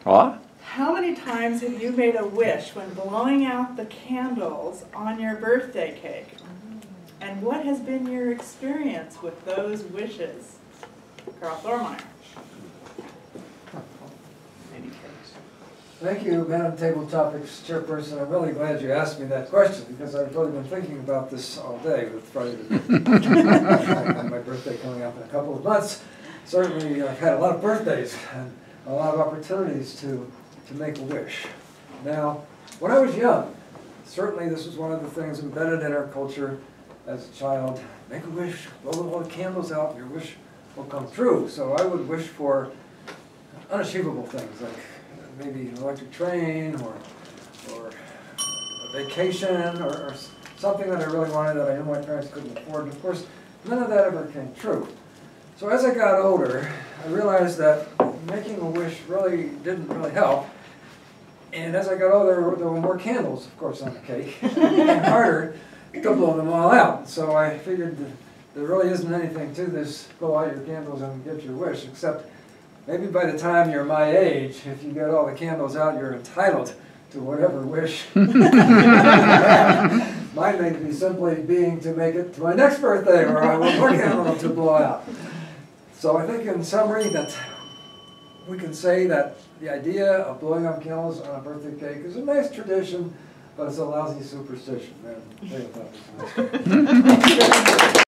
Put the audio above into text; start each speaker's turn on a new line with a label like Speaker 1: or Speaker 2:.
Speaker 1: What?
Speaker 2: How many times have you made a wish when blowing out the candles on your birthday cake? And what has been your experience with those wishes? Carl Thormeyer.
Speaker 3: Thank you, Madam Table Topics Chairperson. I'm really glad you asked me that question because I've really been thinking about this all day with Friday my birthday coming up in a couple of months. Certainly I've had a lot of birthdays and a lot of opportunities to make a wish. Now, when I was young, certainly this was one of the things embedded in our culture as a child. Make a wish, blow all the candles out, and your wish will come true. So I would wish for unachievable things like maybe an electric train or a vacation or something that I really wanted that I knew my parents couldn't afford. And of course, none of that ever came true. So as I got older, I realized that making a wish really didn't really help. And as I got older, there were more candles, of course, on the cake. It became harder to blow them all out. So I figured that there really isn't anything to this blow out your candles and get your wish, except maybe by the time you're my age, if you get all the candles out, you're entitled to whatever wish. Mine may be simply being to make it to my next birthday, where I want more candles to blow out. So I think in summary that we can say that the idea of blowing out candles on a birthday cake is a nice tradition, but it's a lousy superstition.